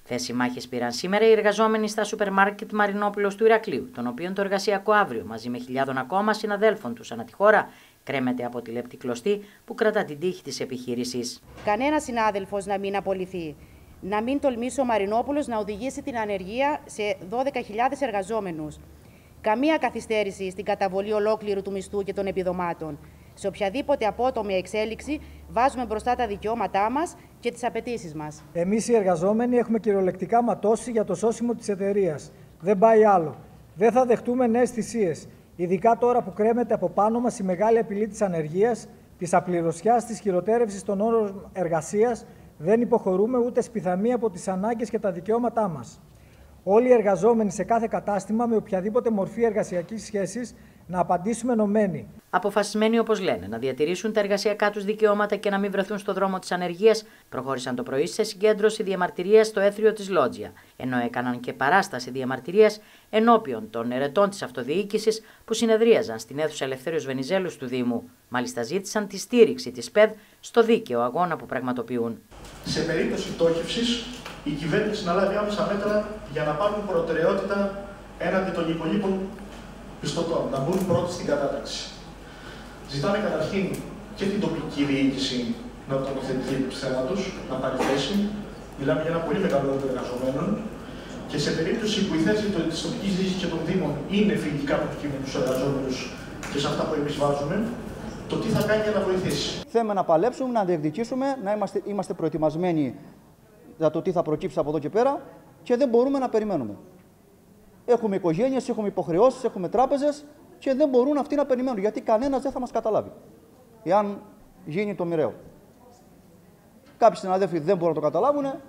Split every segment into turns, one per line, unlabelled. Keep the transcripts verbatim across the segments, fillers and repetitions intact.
Θέση μάχης πήραν σήμερα οι εργαζόμενοι στα σούπερ μάρκετ Μαρινόπουλος του Ηρακλείου, των οποίων το εργασιακό αύριο μαζί με χιλιάδων ακόμα συναδέλφων τους ανά τη χώρα κρέμεται από τη λεπτή κλωστή που κρατά την τύχη της επιχείρησης.
Κανένα συνάδελφος να μην απολυθεί. Να μην τολμήσει ο Μαρινόπουλος να οδηγήσει την ανεργία σε δώδεκα χιλιάδες εργαζόμενους. Καμία καθυστέρηση στην καταβολή ολόκληρου του μισθού και των επιδομάτων. Σε οποιαδήποτε απότομη εξέλιξη βάζουμε μπροστά τα δικαιώματά μας και τις απαιτήσεις μας.
Εμείς οι εργαζόμενοι έχουμε κυριολεκτικά ματώσει για το σώσιμο της εταιρείας. Δεν πάει άλλο. Δεν θα δεχτούμε νέες θυσίες. Ειδικά τώρα που κρέμεται από πάνω μας η μεγάλη απειλή της ανεργίας, της απληρωσιάς, της χειροτέρευσης των όρων εργασίας, δεν υποχωρούμε ούτε σπιθαμί από τις ανάγκες και τα δικαιώματά μας. Όλοι οι εργαζόμενοι σε κάθε κατάστημα με οποιαδήποτε μορφή εργασιακής σχέσης να απαντήσουμε ενωμένοι.
Αποφασισμένοι, όπως λένε, να διατηρήσουν τα εργασιακά τους δικαιώματα και να μην βρεθούν στο δρόμο της ανεργίας, προχώρησαν το πρωί σε συγκέντρωση διαμαρτυρίας στο έθριο της Λότζια, ενώ έκαναν και παράσταση διαμαρτυρίας ενώπιον των ερετών της αυτοδιοίκησης που συνεδρίαζαν στην αίθουσα Ελευθέριος Βενιζέλους του Δήμου. Μάλιστα ζήτησαν τη στήριξη της ΠΕΔ στο δίκαιο αγώνα που πραγματοποιούν.
Σε περίπτωση πτώχευσης, η κυβέρνηση να λάβει άμεσα μέτρα για να πάρουν προτεραιότητα έναντι των υπολείπων πιστωτών, να μπουν πρώτοι στην κατάταξη. Ζητάμε καταρχήν και την τοπική διοίκηση να τοποθετηθεί επί του θέματος, να πάρει θέση. Μιλάμε για ένα πολύ μεγάλο νούμερο εργαζομένων. Και σε περίπτωση που η θέση τη τοπική διοίκηση και των Δήμων είναι φιλικά πολιτική με του εργαζόμενου και σε αυτά που εμείς βάζουμε, το τι θα κάνει για να βοηθήσει.
Θέλουμε να παλέψουμε, να διεκδικήσουμε, να είμαστε, είμαστε προετοιμασμένοι για το τι θα προκύψει από εδώ και πέρα και δεν μπορούμε να περιμένουμε. Έχουμε οικογένειες, έχουμε υποχρεώσεις, έχουμε τράπεζες και δεν μπορούν αυτοί να περιμένουν γιατί κανένας δεν θα μας καταλάβει. Εάν γίνει το μοιραίο. Κάποιοι συναδέλφοι δεν μπορούν να το καταλάβουν. Ε,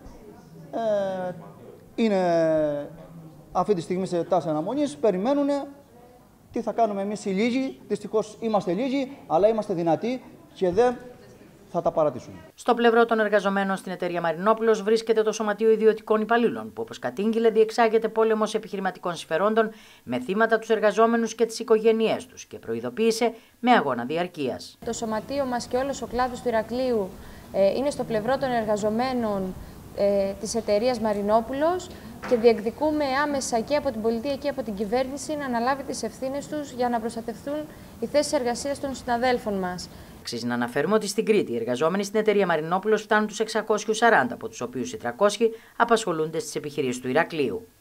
είναι αυτή τη στιγμή σε τάση αναμονής, περιμένουν τι θα κάνουμε εμείς οι λίγοι. Δυστυχώς είμαστε λίγοι, αλλά είμαστε δυνατοί και δεν θα τα παρατήσουμε.
Στο πλευρό των εργαζομένων στην εταιρεία Μαρινόπουλος βρίσκεται το Σωματείο Ιδιωτικών Υπαλλήλων, που όπως κατήγγειλε διεξάγεται πόλεμος επιχειρηματικών συμφερόντων με θύματα τους εργαζόμενους και τις οικογένειές τους και προειδοποίησε με αγώνα διαρκείας.
Το σωματείο μας και όλος ο κλάδος του Ηρακλείου ε, είναι στο πλευρό των εργαζομένων ε, της εταιρείας Μαρινόπουλος και διεκδικούμε άμεσα και από την πολιτεία και από την κυβέρνηση να αναλάβει τις ευθύνες τους για να προστατευτούν οι θέσεις εργασίας των συναδέλφων μας.
Αξίζει να αναφέρουμε ότι στην Κρήτη οι εργαζόμενοι στην εταιρεία Μαρινόπουλος φτάνουν τους εξακόσιους σαράντα, από τους οποίους οι τριακόσιοι απασχολούνται στις επιχειρήσεις του Ηρακλείου.